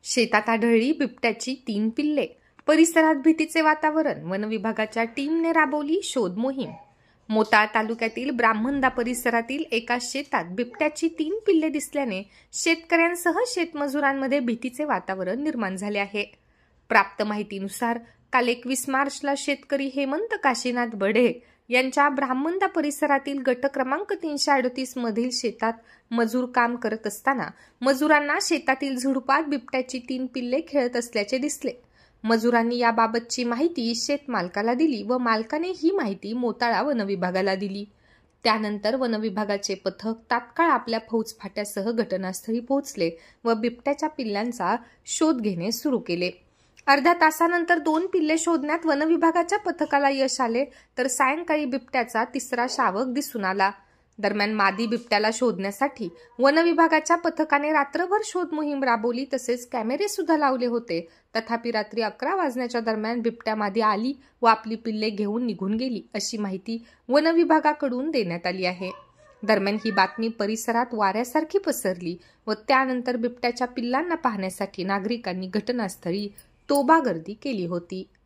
शेतात आढळली बिबट्याची 3 पिल्ले. परिसरात भीतीचे वातावरण. वन विभागाच्या टीमने राबवली शोध मोहीम. मोताळा तालुक्यातील ब्राह्मणदा परिसरातील एका शेतात बिबट्याची 3 पिल्ले दिसल्याने शेतकऱ्यांसह शेतमजुरांमध्ये भीतीचे वातावरण निर्माण झाले आहे. प्राप्त माहितीनुसार काल 21 मार्चला शेतकरी हेमंत काशीनाथ बढे यांच्या ब्राह्मणदा परिसरातील गट क्रमांक 338 मधील शेतात मजूर काम करत असताना मजुरांना शेतातील झुडपात बिबट्याची 3 पिल्ले खेळत असल्याचे दिसले. मजुरांनी याबाबतची माहिती शेतमालकाला दिली व मालकाने ही माहिती मोताळा वनविभागाला दिली. त्यानंतर वनविभागाचे पथक तात्काळ आपल्या फौजफाट्यासह घटनास्थळी पोहोचले व बिबट्याच्या पिल्लांचा शोध घेणे सुरू केले. अर्ध्या तासानंतर 2 पिल्ले शोधण्यात वनविभागाच्या पथकाला यश आले, तर सायंकाळी बिबट्याचा 3रा शावक दिसून आला. दरम्यान मादी बिबट्याला शोधण्यासाठी वनविभागाच्या पथकाने रात्रभर शोध मोहीम राबवली, तसेच कॅमेरे सुद्धा लावले होते. तथापि रात्री 11 वाजण्याच्या दरम्यान बिबट्या मादी आली व आपली पिल्ले घेऊन निघून गेली, अशी माहिती वनविभागाकडून देण्यात आली आहे. दरम्यान ही बातमी परिसरात वाऱ्यासारखी पसरली व त्यानंतर बिबट्याच्या पिल्लांना पाहण्यासाठी नागरिकांनी घटनास्थळी तोबा गर्दी केली होती.